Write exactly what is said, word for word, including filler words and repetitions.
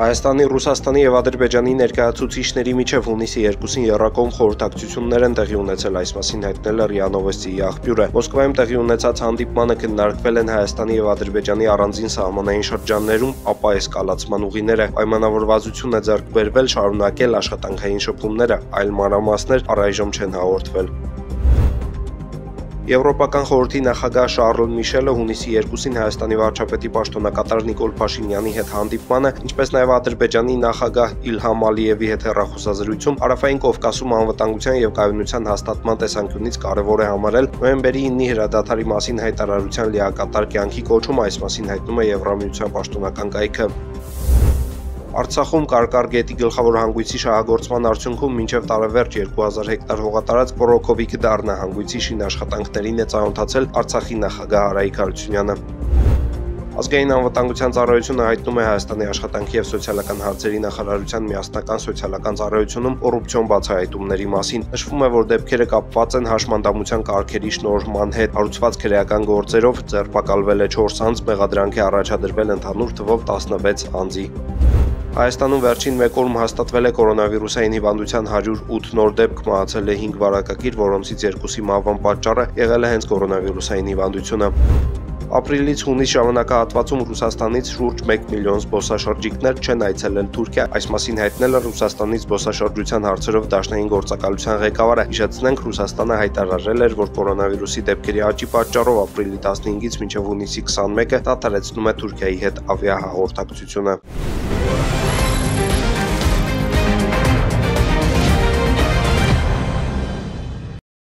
Հայաստանի, Ռուսաստանի և Ադրբեջանի ներկայացուցիչների միջև հունիսի երկուսին եռակողմ խորհրդակցություններ են տեղի ունեցել, այս մասին հայտնել է ՌԻԱ Նովոստիի աղբյուրը։ Մոսկվայում տեղի ունեցած հանդիպմանը քննարկվել են Հայաստանի և Ադրբեջանի առանձին սահմանային շրջաններում ապա էսկալացման ուղիները, պայմանավորվածություն է ձեռք բերվել շարունակել աշխատանքային շփումները, այլ մանրամասներ առայժմ չեն հաղորդվել։ Եվրոպական խորհրդի նախագահ Շարլ Միշելը հունիսի երկուսին Հայաստանի վարչապետի պաշտոնակատար Նիկոլ Փաշինյանի հետ հանդիպմանը, ինչպես նաև Ադրբեջանի նախագահ Իլհամ Ալիևի հետ հեռախոսազրույցում Հարավային Կովկասում անվտանգության և կայունության հաստատման տեսանկյունից կարևոր է համարել նոյեմբերի իննի հրադադարի մասին հայտարարության լիակատար կյանքի կոչումը, այս մասին հայտնում է Եվրամիության պաշտոնական կայքը։ Արցախում Կարկար գետի գլխավոր հանգույցի շահագործման արդյունքում մինչև տարեվերջ երկու հազար հեկտար հողատարածք ռոռոկովի կդառնա, հանգույցի շինաշխատանքներին է ծանոթացել Արցախի նախագահ Արայիկ Հարությունյանը։ Ազգային անվտանգության ծառայությունը հայտնում է Հայաստանի աշխատանքի և սոցիալական հարցերի նախարարության միասնական սոցիալական ծառայությունում կոռուպցիոն բացահայտումների մասին։ Նշվում է, որ դեպքերը կապված են հաշմանդամության կարգերի շնորհման հետ, հարուցված քրեական գործերով ձերբակալվել է չորս անձ, մեղադրանք է առաջադրվել ընդհանուր թվով տասնվեց անձի։ Հայաստանում վերջին մեկ օրում հաստատվել է կորոնավիրուսային հիվանդության հարյուր ութ նոր դեպք, մահացել է հինգ վարակագիր, որոնցից երկուսի մահվան պատճառը եղել է հենց կորոնավիրուսային հիվանդությունը։ Ապրիլից հունիս ժամանակահատվածում Ռուսաստանից շուրջ մեկ միլիոն զբոսաշրջիկներ չեն այցելել Թուրքիա, այս մասին հայտնել է Ռուսաստանի զբոսաշրջության հարցերով դաշնային գործակալության ղեկավարը։ Հիշեցնենք, Ռուսաստանը հայտարարել էր, որ կորոնավիրուսի դեպքերի աճի պատճառով ապրիլի տասնհինգից մինչև հունիսի քսանմեկը դադարեցնում է Թուրքիայի հետ ավիահաղորդակցությունը։